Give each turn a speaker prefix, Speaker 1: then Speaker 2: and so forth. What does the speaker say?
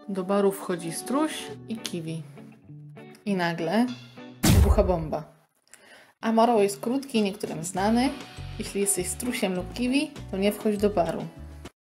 Speaker 1: Do baru wchodzi struś i kiwi. I nagle wybucha bomba. A morał jest krótki i niektórym znany. Jeśli jesteś strusiem lub kiwi, to nie wchodź do baru.